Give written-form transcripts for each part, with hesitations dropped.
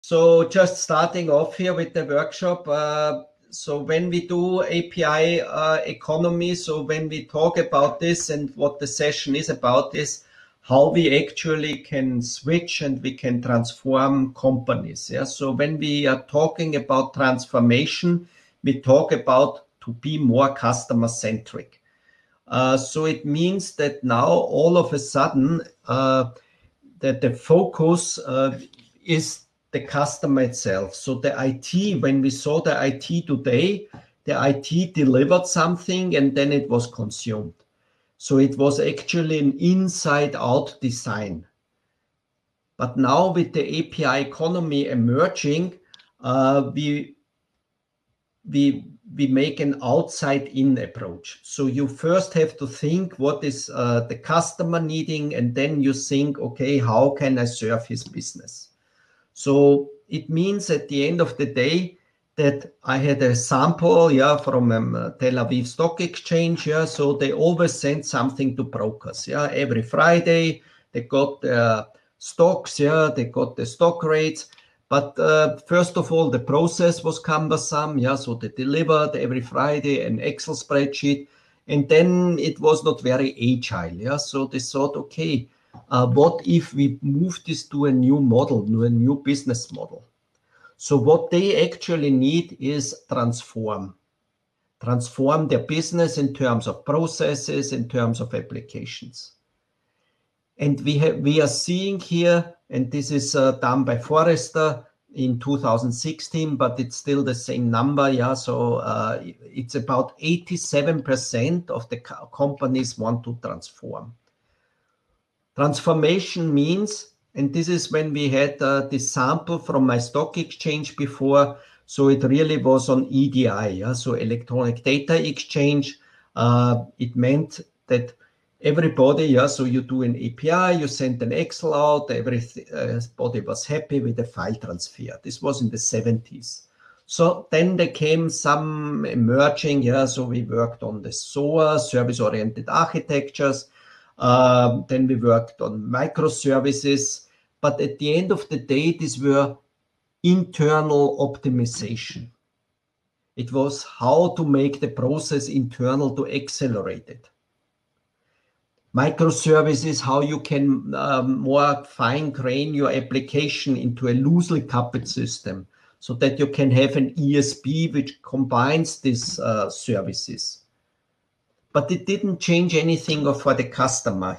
So just starting off here with the workshop. So when we do API economy, so when we talk about this and what the session is about is how we actually can switch and we can transform companies. Yeah. So when we are talking about transformation, we talk about to be more customer centric. So it means that now all of a sudden that the focus is the customer itself. So the IT, when we saw the IT today, the IT delivered something and then it was consumed. So it was actually an inside-out design. But now with the API economy emerging, we make an outside-in approach. So you first have to think what is the customer needing, and then you think, okay, how can I serve his business? So it means at the end of the day that I had a sample, from Tel Aviv Stock Exchange. So they always send something to brokers. Every Friday they got stocks. They got the stock rates. But first of all, the process was cumbersome. So they delivered every Friday an Excel spreadsheet, and then it was not very agile. So they thought, okay, what if we move this to a new model, to a new business model? So what they actually need is transform their business in terms of processes, in terms of applications. And we are seeing here, and this is done by Forrester in 2016, but it's still the same number. So it's about 87% of the companies want to transform. Transformation means, and this is when we had this sample from my stock exchange before, so it really was on EDI, so electronic data exchange. It meant that everybody, so you do an API, you send an Excel out, everybody was happy with the file transfer. This was in the 70s. So then there came some emerging, so we worked on the SOA, service-oriented architectures. Then we worked on microservices, but at the end of the day, these were internal optimization. It was how to make the process internal to accelerate it. Microservices, how you can more fine-grain your application into a loosely coupled system so that you can have an ESB which combines these services. But it didn't change anything for the customer.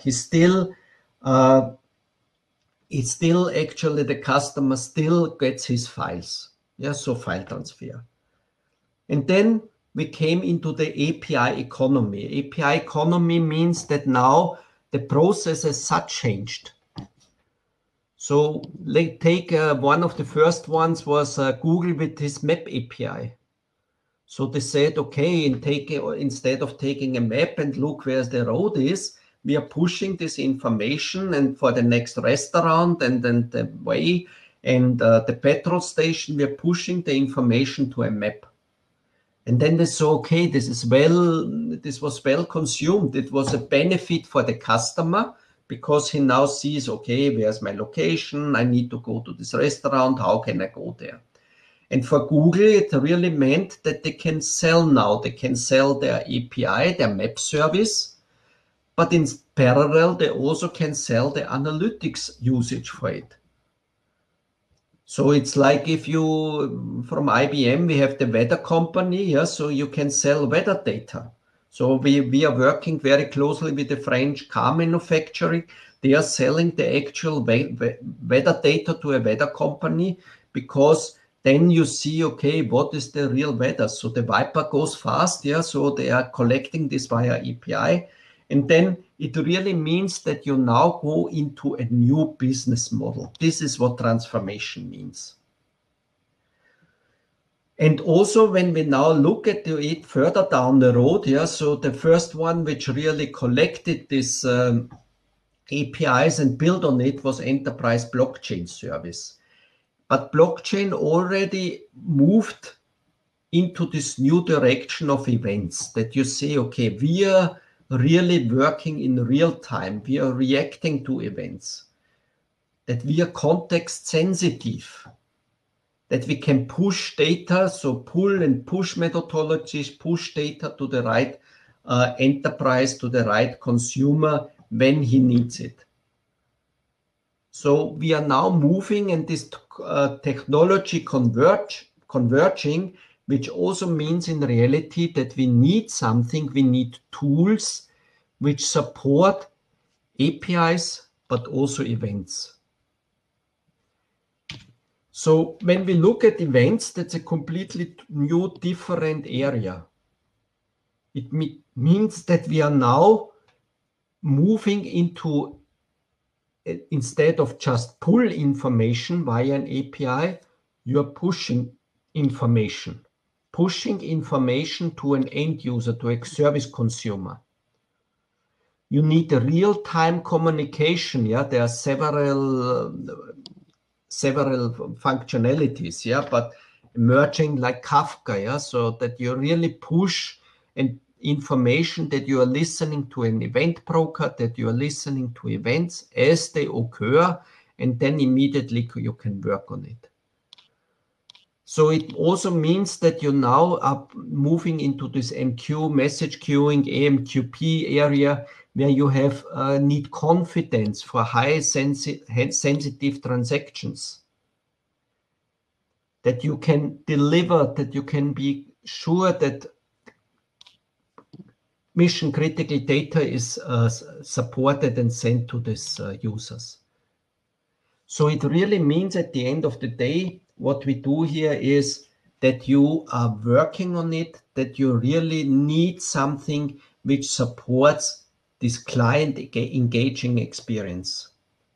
The customer still gets his files. So file transfer. And then we came into the API economy. API economy means that now the process as such changed. So let's take one of the first ones was Google with his map API. So they said, okay, instead of taking a map and look where the road is, we are pushing this information, and for the next restaurant and then the way and the petrol station, we are pushing the information to a map. And then they saw, okay, this was well consumed. It was a benefit for the customer because he now sees, okay, where's my location? I need to go to this restaurant. How can I go there? And for Google, it really meant that they can sell now. They can sell their API, their map service, but in parallel, they also can sell the analytics usage for it. So it's like if you, from IBM, we have the weather company, so you can sell weather data. So we are working very closely with the French car manufacturing. They are selling the actual weather data to a weather company because then you see, okay, what is the real weather? So the Viper goes fast, so they are collecting this via API. And then it really means that you now go into a new business model. This is what transformation means. And also when we now look at it further down the road, so the first one which really collected this APIs and built on it was Enterprise Blockchain Service. But blockchain already moved into this new direction of events that you say, okay, we are really working in real time. We are reacting to events, that we are context sensitive. that we can push data, so pull and push methodologies, push data to the right enterprise, to the right consumer when he needs it. So we are now moving and this technology converging, which also means in reality that we need something, we need tools which support APIs, but also events. So when we look at events, that's a completely new, different area. It means that we are now moving into, instead of just pull information via an API, you're pushing information to an end user, to a service consumer. You need a real-time communication. Yeah, there are several functionalities, yeah, but emerging like Kafka, yeah, so that you really push and information, that you are listening to an event broker, that you are listening to events as they occur, and then immediately you can work on it. So it also means that you now are moving into this MQ, message queuing, AMQP area, where you have need confidence for high sensitive transactions. That you can deliver, that you can be sure that mission critical data is supported and sent to these users. So it really means at the end of the day, what we do here is that you are working on it, that you really need something which supports this client engaging experience.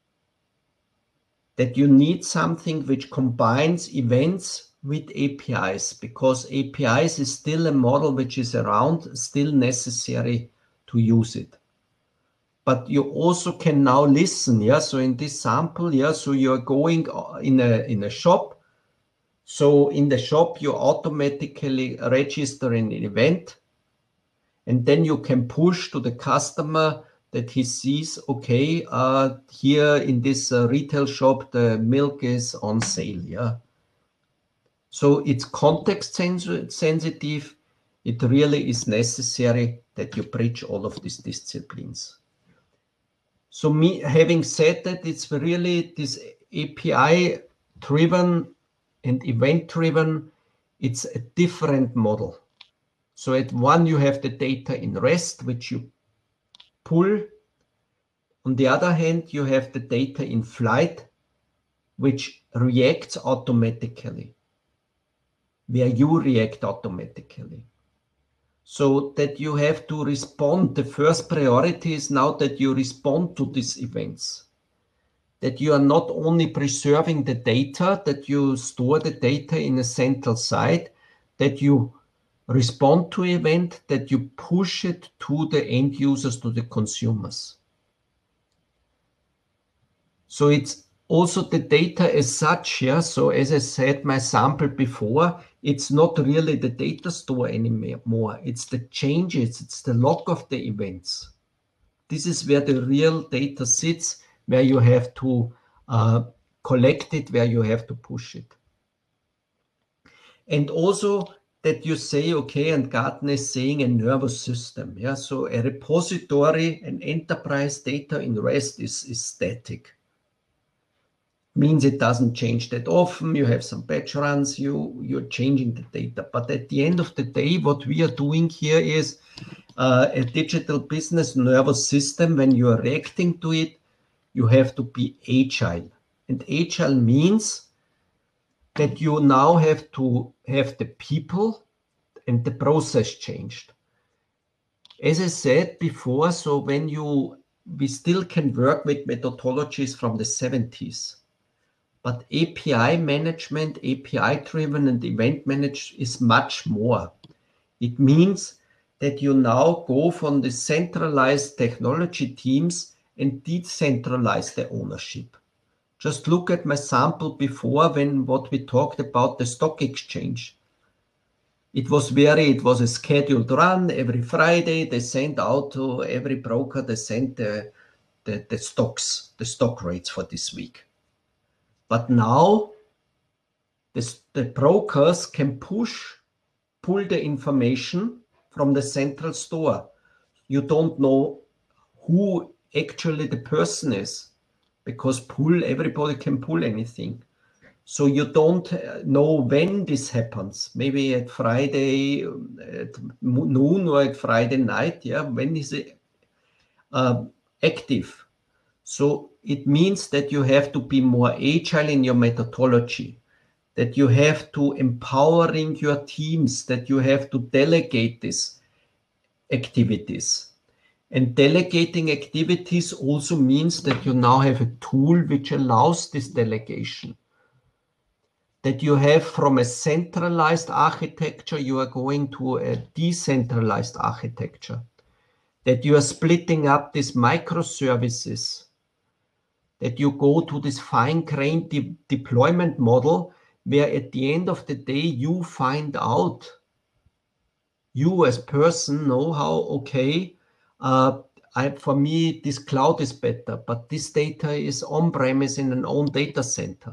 That you need something which combines events with APIs, because APIs is still a model which is around, still necessary to use it. But you also can now listen, yeah. So in this sample, yeah, so you're going in a shop. So in the shop, you automatically register an event, and then you can push to the customer that he sees, okay, here in this retail shop, the milk is on sale, yeah. So it's context sensitive. It really is necessary that you bridge all of these disciplines. So having said that, it's really this API driven and event driven, it's a different model. So at one, you have the data in REST, which you pull. On the other hand, you have the data in flight, which reacts automatically, where you react automatically. So that you have to respond. The first priority is now that you respond to these events. That you are not only preserving the data, that you store the data in a central site, that you respond to event, that you push it to the end users, to the consumers. So it's also the data as such, yeah. So as I said, my sample before, it's not really the data store anymore. It's the changes, it's the log of the events. This is where the real data sits, where you have to collect it, where you have to push it. And also that you say, okay, and Gartner is saying a nervous system. Yeah, so a repository, an enterprise data in REST is static. Means it doesn't change that often. You have some batch runs, you're changing the data. But at the end of the day, what we are doing here is a digital business nervous system. When you are reacting to it, you have to be agile. And agile means that you now have to have the people and the process changed. As I said before, so we still can work with methodologies from the 70s. But API management, API-driven and event managed is much more. It means that you now go from the centralized technology teams and decentralize the ownership. Just look at my sample before what we talked about the stock exchange. It was a scheduled run every Friday. They sent out to every broker, they sent the stock rates for this week. But now The brokers can pull the information from the central store. You don't know who actually the person is, because everybody can pull anything. So you don't know when this happens. Maybe at Friday at noon or at Friday night. Yeah, when is it active? So it means that you have to be more agile in your methodology, that you have to empowering your teams, that you have to delegate these activities. And delegating activities also means that you now have a tool which allows this delegation. That you have from a centralized architecture, you are going to a decentralized architecture. That you are splitting up these microservices. That you go to this fine-grained deployment model, where at the end of the day, you find out, you as person know how, okay, for me, this cloud is better, but this data is on-premise in an own data center.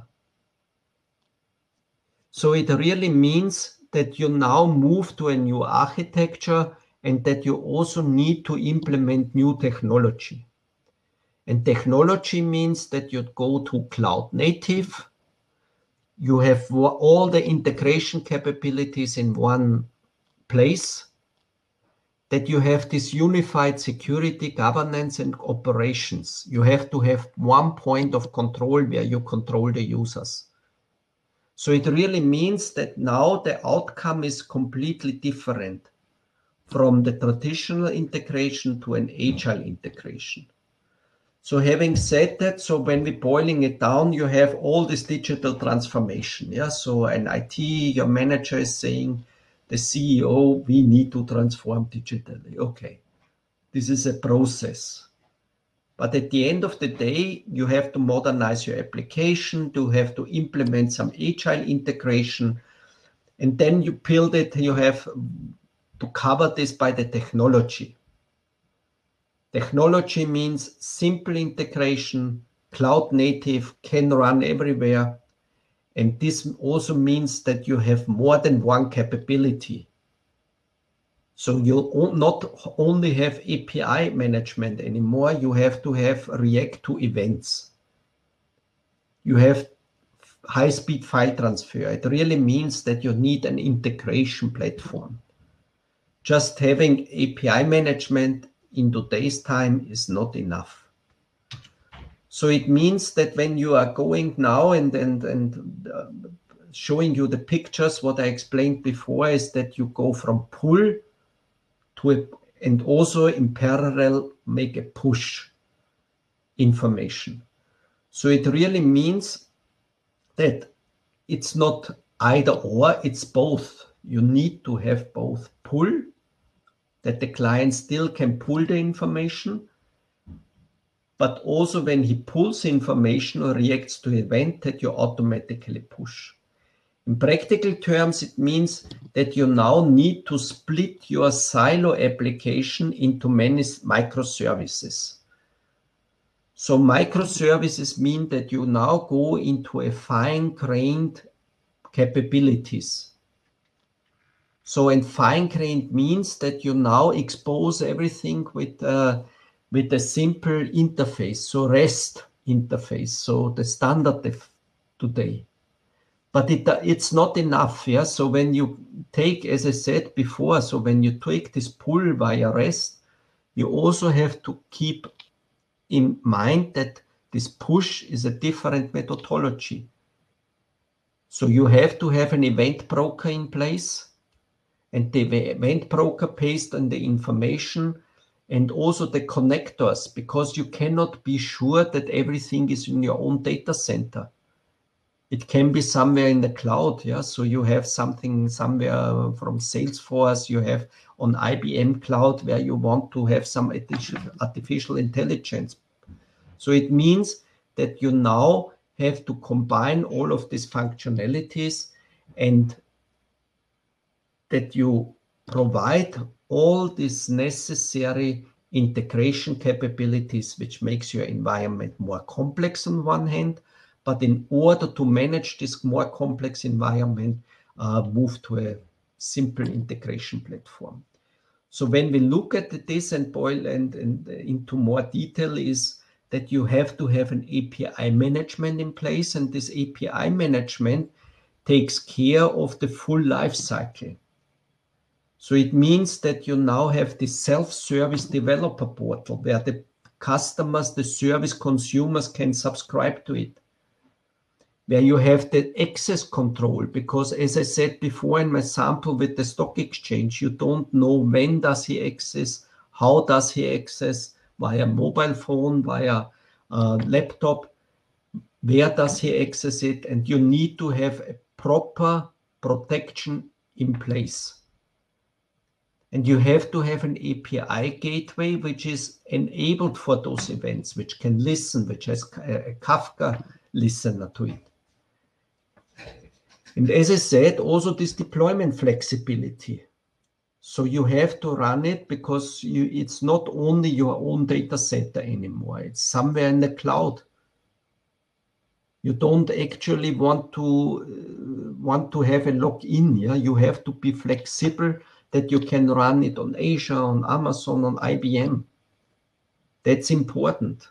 So it really means that you now move to a new architecture and that you also need to implement new technology. And technology means that you go to cloud native. You have all the integration capabilities in one place. That you have this unified security, governance, and operations. You have to have one point of control where you control the users. So it really means that now the outcome is completely different from the traditional integration to an agile integration. So having said that, so when we're boiling it down, you have all this digital transformation. Yeah. So an IT, your manager is saying, the CEO, we need to transform digitally. Okay. This is a process. But at the end of the day, you have to modernize your application, you have to implement some agile integration, and then you build it, you have to cover this by the technology. Technology means simple integration, cloud native, can run everywhere. And this also means that you have more than one capability. So you not only have API management anymore, you have to have React to events. You have high-speed file transfer. It really means that you need an integration platform. Just having API management in today's time is not enough. So it means that when you are going now and showing you the pictures, what I explained before is that you go from pull to and also in parallel make a push information. So it really means that it's not either or, it's both. You need to have both pull, that the client still can pull the information, but also when he pulls information or reacts to event, that you automatically push. In practical terms, it means that you now need to split your silo application into many microservices. So microservices mean that you now go into a fine-grained capabilities. So and fine-grained means that you now expose everything with a simple interface, so REST interface, so the standard today. But it's not enough, yeah. So when you take, as I said before, so when you take this pull via REST, you also have to keep in mind that this push is a different methodology. So you have to have an event broker in place, and the event broker based on the information and also the connectors, because you cannot be sure that everything is in your own data center. It can be somewhere in the cloud, yeah. So you have something somewhere from Salesforce, you have on IBM Cloud where you want to have some artificial intelligence. So it means that you now have to combine all of these functionalities and that you provide all these necessary integration capabilities, which makes your environment more complex on one hand, but in order to manage this more complex environment, move to a simple integration platform. So when we look at this and boil and into more detail is that you have to have an API management in place, and this API management takes care of the full life cycle. So it means that you now have the self-service developer portal where the customers, the service consumers can subscribe to it, where you have the access control, because as I said before in my sample with the stock exchange, you don't know when does he access, how does he access, via mobile phone, via laptop, where does he access it, and you need to have a proper protection in place. And you have to have an API gateway which is enabled for those events, which can listen, which has a Kafka listener to it. And as I said, also this deployment flexibility. So you have to run it because it's not only your own data center anymore. It's somewhere in the cloud. You don't actually want to have a login. Yeah? You have to be flexible that you can run it on Azure, on Amazon, on IBM. That's important.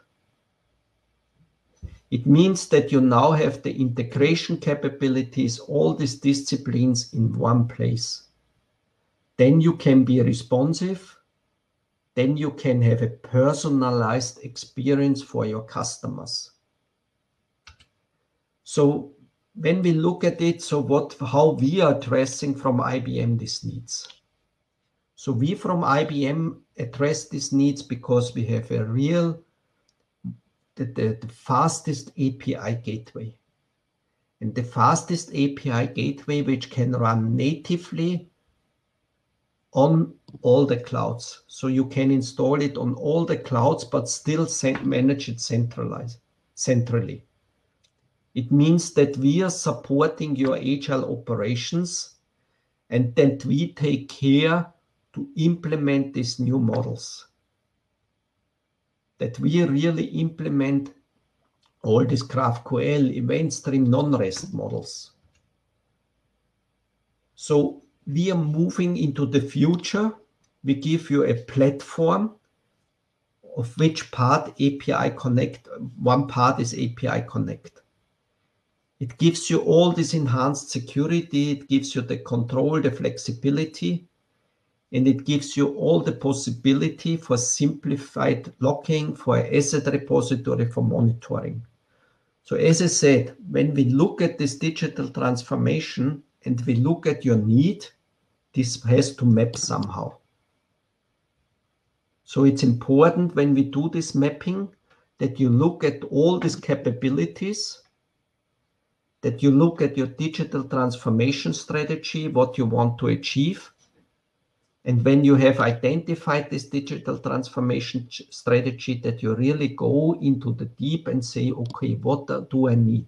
It means that you now have the integration capabilities, all these disciplines in one place. Then you can be responsive. Then you can have a personalized experience for your customers. So when we look at it, so how we are addressing from IBM these needs. So we from IBM address these needs because we have a real, the fastest API gateway. And the fastest API gateway which can run natively on all the clouds. So you can install it on all the clouds, but still manage it centrally. It means that we are supporting your agile operations and that we take care to implement these new models. That we really implement all these GraphQL, event stream, non-REST models. So we are moving into the future. We give you a platform of which part API Connect, one part is API Connect. It gives you all this enhanced security, it gives you the control, the flexibility, and it gives you all the possibility for simplified logging, for asset repository, for monitoring. So as I said, when we look at this digital transformation and we look at your need, this has to map somehow. So it's important when we do this mapping that you look at all these capabilities, that you look at your digital transformation strategy, what you want to achieve. And when you have identified this digital transformation strategy, that you really go into the deep and say, okay, what do I need?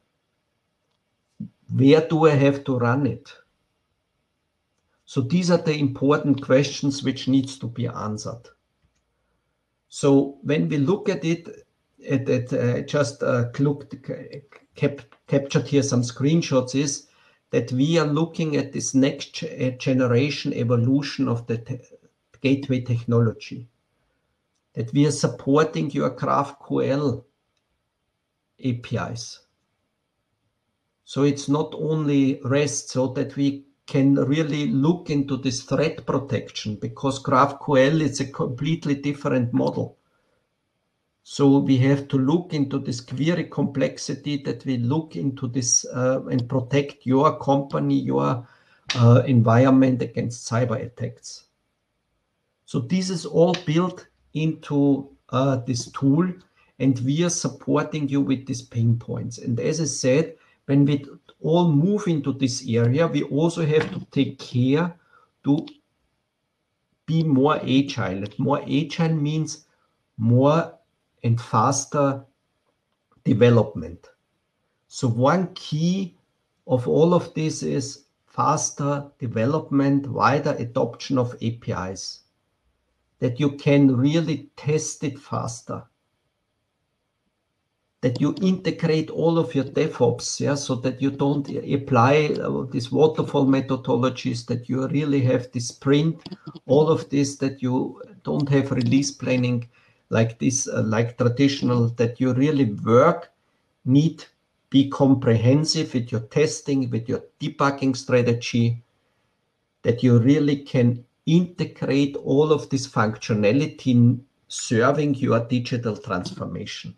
Where do I have to run it? So these are the important questions which needs to be answered. So when we look at it, just captured here some screenshots, is that we are looking at this next generation evolution of the gateway technology. That we are supporting your GraphQL APIs. So it's not only REST, so that we can really look into this threat protection, because GraphQL is a completely different model. So we have to look into this query complexity, that we look into this and protect your company, your environment against cyber attacks. So this is all built into this tool, and we are supporting you with these pain points. And as I said, when we all move into this area, we also have to take care to be more agile. And more agile means more and faster development. So one key of all of this is faster development, wider adoption of APIs, that you can really test it faster. that you integrate all of your DevOps, yeah, so that you don't apply these waterfall methodologies, that you really have this sprint, all of this, that you don't have release planning like this, like traditional, that you really need be comprehensive with your testing, with your debugging strategy, that you really can integrate all of this functionality serving your digital transformation.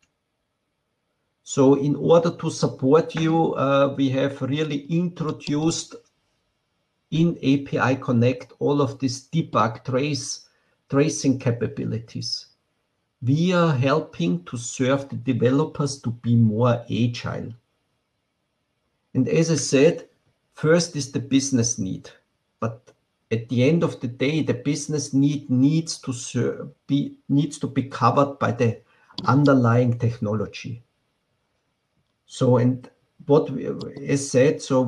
So in order to support you, we have really introduced in API Connect all of these debug tracing capabilities. We are helping to serve the developers to be more agile. And as I said, first is the business need. But at the end of the day, the business need needs to be covered by the underlying technology. So, and what we, as said, so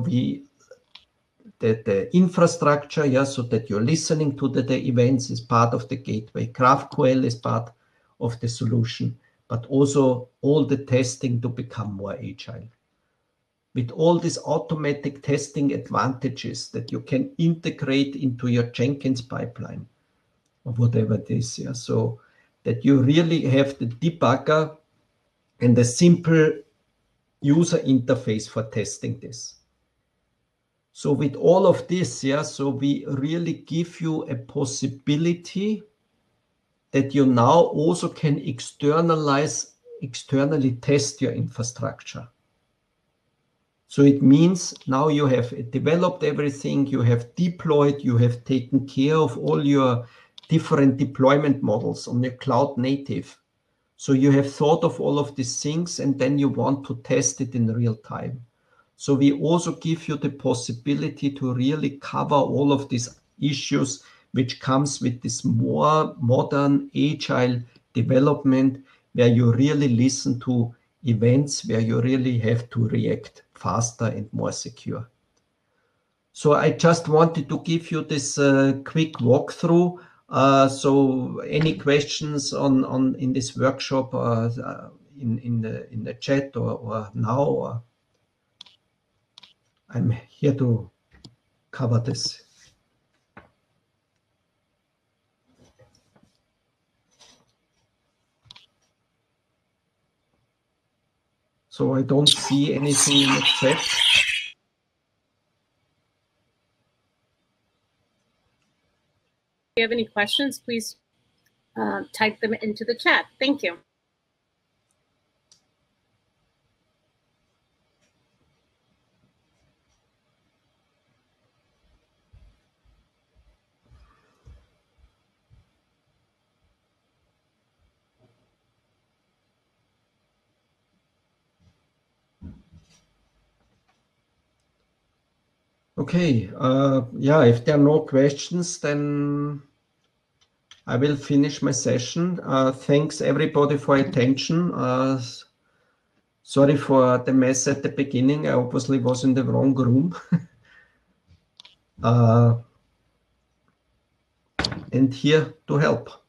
the infrastructure, yeah, so that you're listening to the events is part of the gateway. GraphQL is part of the solution, but also all the testing to become more agile. With all these automatic testing advantages that you can integrate into your Jenkins pipeline or whatever it is, yeah, so that you really have the debugger and the simple user interface for testing this. So with all of this, yeah, so we really give you a possibility that you now also can externally test your infrastructure. So it means now you have developed everything, you have deployed, you have taken care of all your different deployment models on your cloud native. So you have thought of all of these things and then you want to test it in real time. So we also give you the possibility to really cover all of these issues, which comes with this more modern, agile development, where you really listen to events, where you really have to react faster and more secure. So I just wanted to give you this quick walkthrough. So any questions on in this workshop in the chat or now? Or I'm here to cover this. So I don't see anything in the chat. If you have any questions, please type them into the chat. Thank you. Okay, yeah, if there are no questions, then I will finish my session. Thanks everybody for attention. Sorry for the mess at the beginning. I obviously was in the wrong room. And here to help.